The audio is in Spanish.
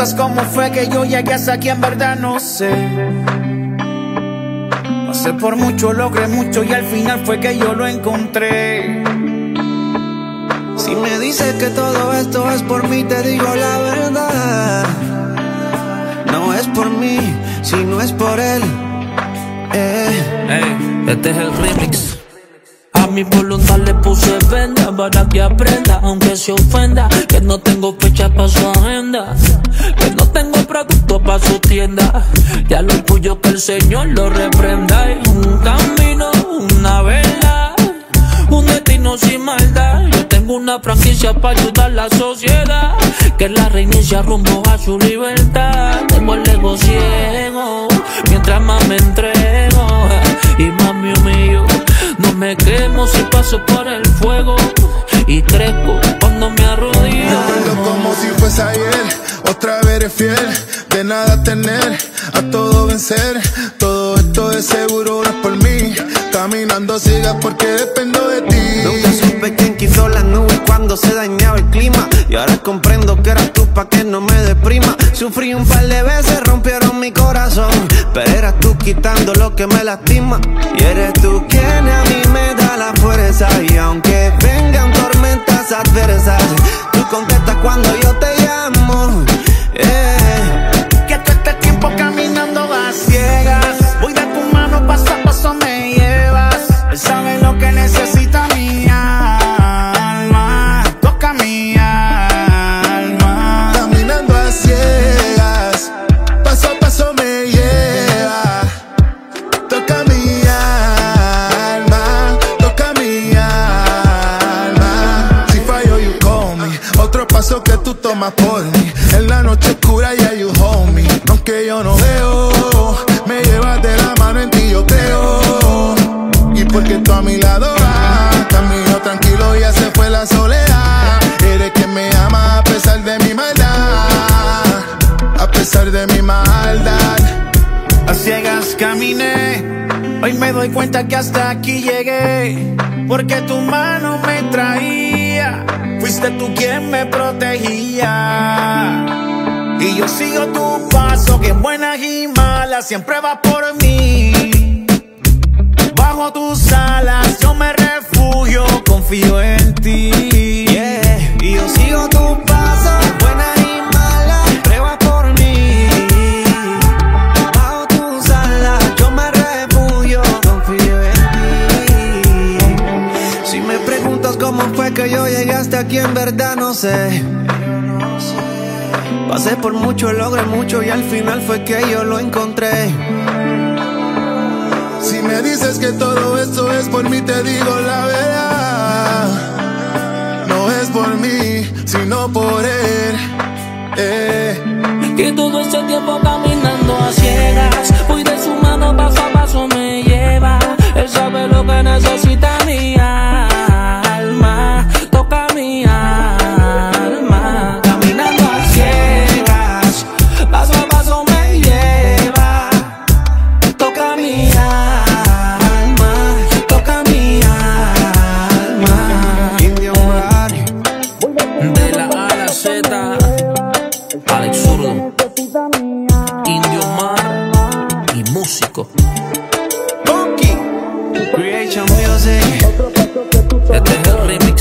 preguntas cómo fue que yo llegué hasta aquí, en verdad no sé. Pasé por mucho, logré mucho y al final fue que yo lo encontré. Si me dices que todo esto es por mí, te digo la verdad. No es por mí, si no es por él. Este es el remix. A mi voluntad le puse venda para que aprenda, aunque se ofenda, que no tengo fecha para su agenda, que no tengo producto para su tienda. Ya lo tuyo que el Señor lo reprenda. Hay un camino, una verdad, un destino sin maldad. Yo tengo una franquicia para ayudar a la sociedad, que la reinicia rumbo a su libertad. Tengo el ego ciego, mientras más me entrego y más me humillo. No me quemo si paso por el fuego y crezco cuando me arrodillo. Recuerdo como si fuese ayer, otra vez eres fiel, de nada tener, a todo vencer. Todo esto de seguro no es por mí, caminando sigas porque dependo de ti. Nunca supe quién quiso las nubes cuando se dañaba el clima, y ahora comprendo que eras tú pa' que no me deprima. Sufrí un par de veces, rompieron mi corazón, pero eras tú quitando lo que me lastima. Y eres tú quien a mí me da la fuerza, y aunque vengan tormentas adversas, tú contestas cuando yo te llamo. Que todo este tiempo caminando a ciegas, voy de tu mano, paso a paso me llevas. Él sabe lo que necesita mi alma, toca mi alma. Caminando a ciegas, paso a paso me lleva. Toca mi alma, toca mi alma. Si fallo you call me, otro paso que tú tomas por mí. En la noche oscura ya you hold me. Aunque yo no veo, me llevas de la mano, en ti yo creo. Y porque tú a mi lado vas, camino tranquilo, ya se fue la soledad. Eres quien me ama a pesar de mi maldad, a pesar de mi maldad. A ciegas caminé, hoy me doy cuenta que hasta aquí llegué, porque tu mano me traía, fuiste tú quien me protegía. Y yo sigo tu paso, que en buenas y malas siempre va por mí. Bajo tus alas yo me refugio, confío en ti. Y yo sigo tu paso, buenas y malas, siempre vas por mí. Bajo tus alas yo me refugio, confío en ti. Si me preguntas cómo fue que yo llegué hasta aquí, en verdad no sé. Pasé por mucho, logré mucho y al final fue que yo lo encontré. Si me dices que todo esto es por mí, te digo la verdad. No es por mí, sino por él. Que todo ese tiempo caminando a ciegas, voy de su mano, paso a paso me lleva. Él sabe lo que necesita mi alma, toca mi alma. Caminando a ciegas, paso a paso me lleva. Toca mi alma, toca mi alma. Indio Mar, de la A a la Z, Alex Zurdo, Indio Mar y músico. Creation Music. Este es el remix.